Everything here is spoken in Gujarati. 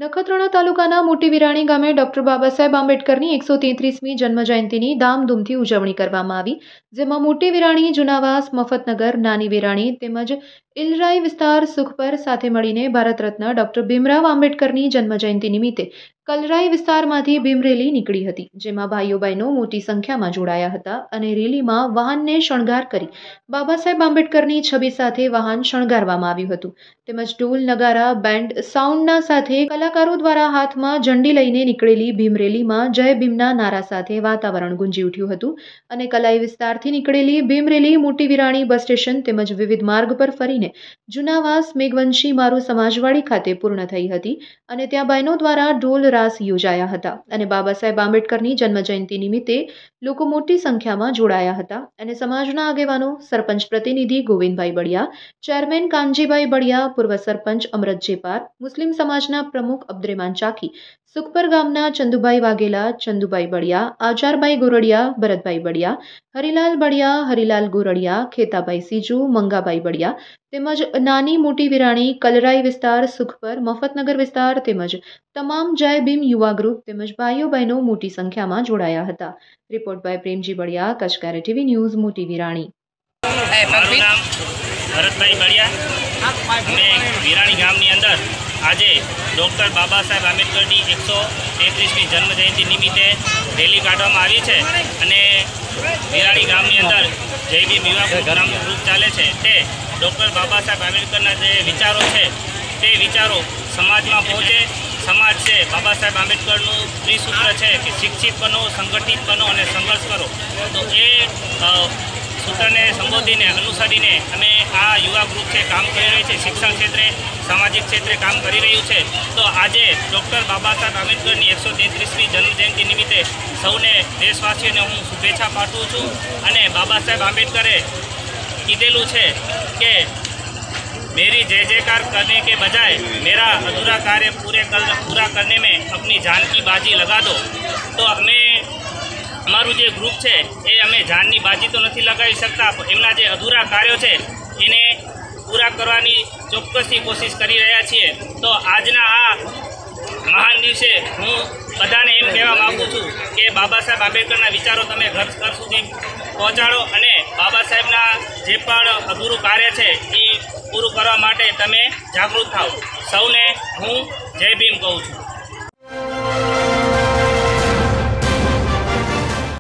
નખત્રાણા તાલુકાના મોટી વિરાણી ગામે ડોક્ટર બાબા સાહેબ આંબેડકરની 133મી જન્મજયંતિની ધામધૂમથી ઉજવણી કરવામાં આવી, જેમાં મોટી વિરાણી, જુનાવાસ, મફતનગર, નાની વિરાણી તેમજ ઇલરાઈ વિસ્તાર સુખપર સાથે મળીને ભારત રત્ન ડોક્ટર ભીમરાવ આંબેડકરની જન્મજયંતિ નિમિત્તે કલરાઈ વિસ્તારમાંથી ભીમ રેલી નીકળી હતી, જેમાં ભાઈઓ બહેનો મોટી સંખ્યામાં જોડાયા હતા અને રેલીમાં વાહનને શણગાર કરી બાબા સાહેબ આંબેડકરની છબી સાથે વાહન શણગારવામાં આવ્યું હતું, તેમજ ઢોલ, નગારા, બેન્ડ, સાઉન્ડના સાથે કલાકારો દ્વારા હાથમાં ઝંડી લઈને નીકળેલી ભીમ રેલીમાં જય ભીમના નારા સાથે વાતાવરણ ગુંજી ઉઠ્યું હતું અને કલાઈ વિસ્તારથી નીકળેલી ભીમ રેલી મોટી વિરાણી બસ સ્ટેશન તેમજ વિવિધ માર્ગ પર ફરીને જુનાવાસ, મેઘવંશી મારુ સમાજવાડી ખાતે પૂર્ણ થઈ હતી અને ત્યાં બહેનો દ્વારા ઢોલ રાસ યોજાયા હતા અને બાબા સાહેબ આંબેડકરની જન્મજયંતિ નિમિત્તે લોકો મોટી સંખ્યામાં જોડાયા હતા અને સમાજના આગેવાનો, સરપંચ પ્રતિનિધિ ગોવિંદભાઈ બળિયા, ચેરમેન કાનજીભાઈ બળિયા, પૂર્વ સરપંચ અમરત જેપાર, મુસ્લિમ સમાજના પ્રમુખ અબ્દુર્રહેમાન ચાકી, સુખપર ગામના ચંદુભાઈ વાઘેલા, ચંદુભાઈ બળિયા, આચારભાઈ ગોરડિયા, ભરતભાઈ બળિયા, હરિલાલ બળિયા, હરિલાલ ગોરડિયા, ખેતાભાઈ સીજુ, મંગાભાઈ બળિયા તેમજ નાની મોટી વિરાણી, કલરાઈ વિસ્તાર, સુખપર, મફતનગર વિસ્તાર તેમજ તમામ જય ભીમ યુવા ગ્રુપ તેમજ ભાઈઓ બહેનો મોટી સંખ્યામાં જોડાયા હતા। રિપોર્ટ બાય પ્રેમજી બળિયા, કચકારે ટીવી ન્યૂઝ, મોટી વિરાણી। મારું નામ ભરતભાઈ બળિયા। અમે વિરાણી ગામની અંદર આજે ડૉક્ટર બાબા સાહેબ આંબેડકરની 133મી જન્મજયંતિ નિમિત્તે રેલી કાઢવામાં આવી છે અને વિરાણી ગામની અંદર જય ભીમ યુવા ગ્રામનું ગ્રુપ ચાલે છે તે ડૉક્ટર બાબા સાહેબ આંબેડકરના જે વિચારો છે તે વિચારો સમાજમાં પહોંચે। સમાજ છે બાબા સાહેબ આંબેડકરનું ત્રિસૂત્ર છે કે શિક્ષિત બનો, સંગઠિત બનો અને સંઘર્ષ કરો, તો એ સૂત્રને સંબોધીને અનુસરીને અમે આ યુવા ગ્રુપ છે કામ કરી રહી છે, શિક્ષણ ક્ષેત્રે, સામાજિક ક્ષેત્રે કામ કરી રહ્યું છે। તો આજે ડૉક્ટર બાબા સાહેબ આંબેડકરની 133મી જન્મજયંતિ નિમિત્તે સૌને દેશવાસીઓને હું શુભેચ્છા પાઠવું છું અને બાબા સાહેબ આંબેડકરે કીધેલું છે કે मेरी जय जयकार करने के बजाय मेरा अधूरा कार्य पूरा करने में अपनी जान की बाजी लगा दो। तो અમે અમારું જે ગ્રુપ છે એ અમે જાનની બાજી તો નથી લગાવી શકતા, એમના જે અધૂરા કાર્યો છે એને પૂરા કરવાની ચોક્કસથી કોશિશ કરી રહ્યા છીએ। તો આજના આ મહાન દિવસે હું બધાને એમ કહેવા માગું છું કે બાબા સાહેબ આંબેડકરના વિચારો તમે ઘર ઘર સુધી પહોંચાડો અને બાબા સાહેબના જે પણ અધૂરું કાર્ય છે એ પૂરું કરવા માટે તમે જાગૃત થાઓ। સૌને હું જય ભીમ કહું છું।